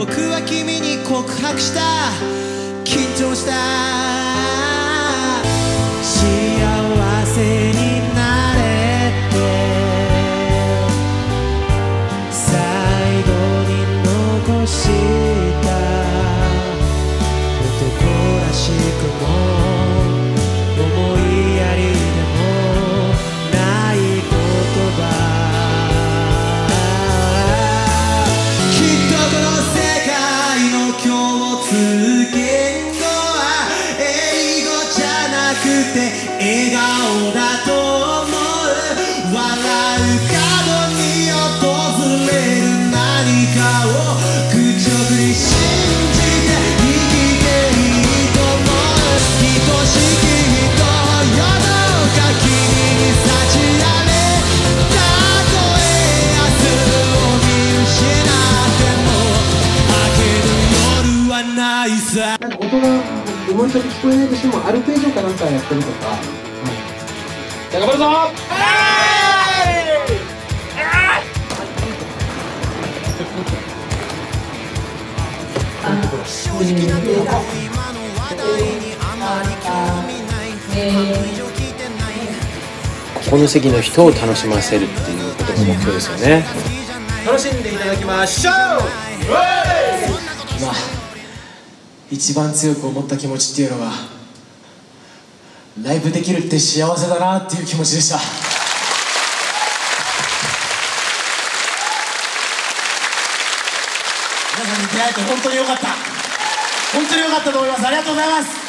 僕は君に告白した、緊張した。幸せになれって最後に残した男らしくも思いやりでもない言葉。きっとこの世界の共通言語は英語じゃなくて笑顔だと思う。笑う角に訪れる何かを愚直に信じて生きていいと思う。愛しき人よどか君に幸あれ。たとえ明日を見失っても明ける夜はないさ。 なんか音が思いと聞こえないとしてもアルペジオかなんかやってるとか。じゃあ頑張るぞ。 正直なとこ今の話題にあまり興味ない。聞いてない。 この席の人を楽しませるっていうことが目標ですよね。 楽しんでいただきましょう。 今一番強く思った気持ちっていうのがライブできるって幸せだなっていう気持ちでした。皆さんに出会えて本当に良かった。本当に良かったと思います。ありがとうございます。